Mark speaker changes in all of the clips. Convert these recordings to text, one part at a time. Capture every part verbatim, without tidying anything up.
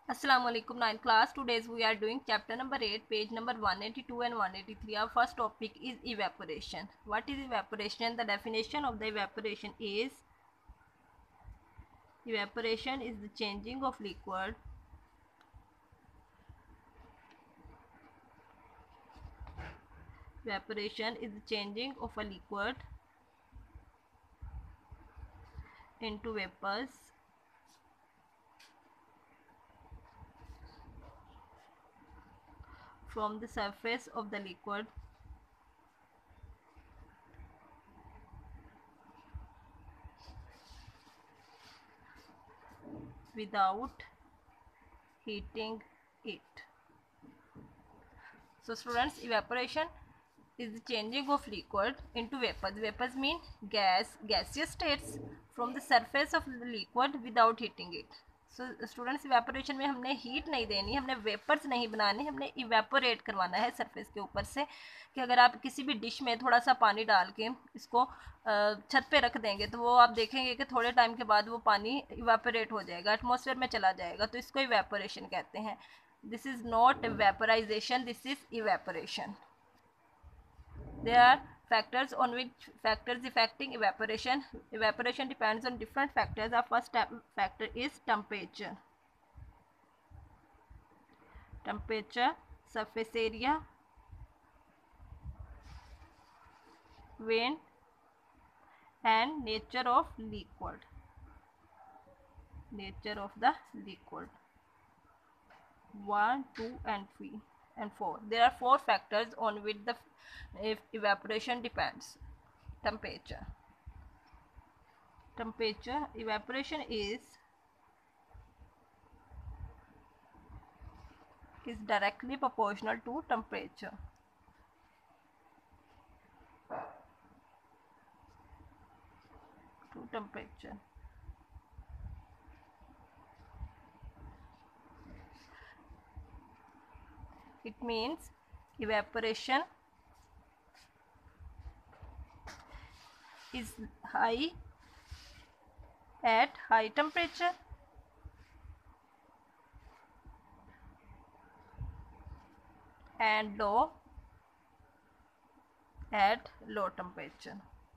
Speaker 1: Assalamualaikum ninth class. Today's we are doing chapter number eight, page number one eighty-two and one eighty-three. Our first topic is evaporation. What is evaporation? The definition of the evaporation is evaporation is the changing of liquid evaporation is the changing of a liquid into vapors from the surface of the liquid without heating it. So students, evaporation is the changing of liquid into vapors. Vapors mean gas, gaseous states from the surface of the liquid without heating it. So students, evaporation में हमने heat नहीं देनी, हमने vapours नहीं बनाने, हमने evaporate करवाना है सरफेस के ऊपर से। कि अगर आप किसी भी डिश में थोड़ा सा पानी डाल के इसको छत पे रख देंगे तो वो आप देखेंगे कि थोड़े टाइम के बाद वो पानी इवेपोरेट हो जाएगा, एटमॉस्फेयर में चला जाएगा, तो इसको इवेपोरेशन कहते हैं। This is not vaporisation, this is evaporation. There are factors on which factors affecting evaporation. Evaporation depends on different factors. Our first factor is temperature. Temperature, surface area, wind, and nature of liquid. Nature of the liquid. One, two, and three, and four. There are four factors on which the if evaporation depends. Temperature. Temperature, evaporation is is directly proportional to temperature. To temperature. It means evaporation is high at high temperature and low at low temperature.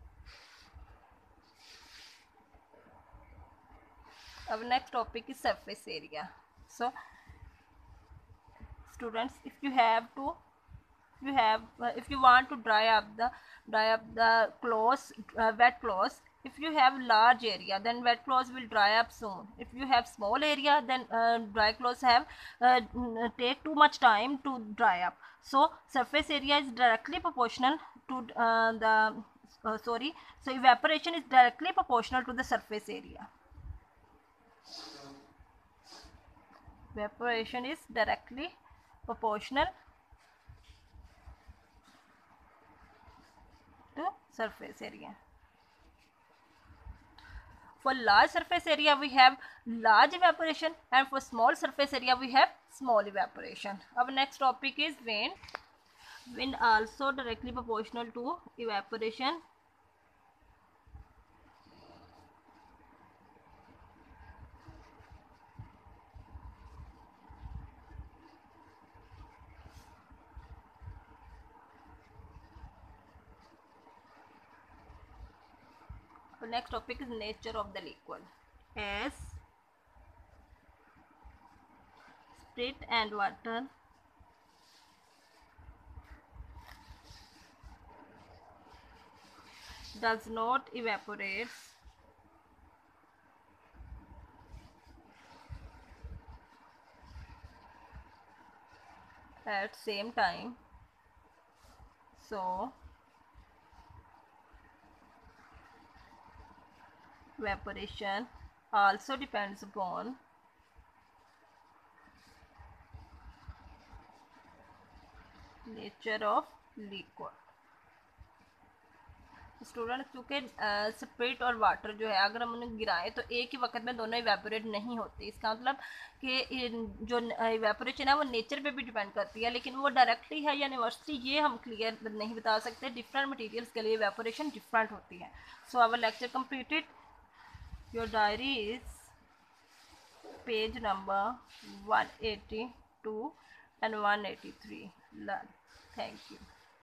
Speaker 1: Our next topic is surface area. So students, if you have to you have uh, if you want to dry up the dry up the clothes, uh, wet clothes, if you have large area then wet clothes will dry up soon. If you have small area then uh, dry clothes have uh, take too much time to dry up. So surface area is directly proportional to uh, the uh, sorry so evaporation is directly proportional to the surface area. Evaporation is directly proportional to surface area. For large surface area we have large evaporation, and for small surface area we have small evaporation. Our next topic is wind. Wind also directly proportional to evaporation. The next topic is nature of the liquid. As spirit and water does not evaporate at same time, so evaporation also depends upon nature of liquid. Student, क्योंकि spirit और water जो है अगर हम उन्हें गिराएं तो एक ही वक्त में दोनों इवेपोरेट नहीं होते. इसका मतलब कि जो इवेपोरेशन है वो नेचर पे भी डिपेंड करती है, लेकिन वो डायरेक्टली है या इनवर्सली ये हम क्लियर नहीं बता सकते. डिफरेंट मटेरियल्स के लिए इवेपोरेशन डिफरेंट होती है. So our lecture completed. Your diary is page number one eighty-two and one eighty-three. Learn. Thank you.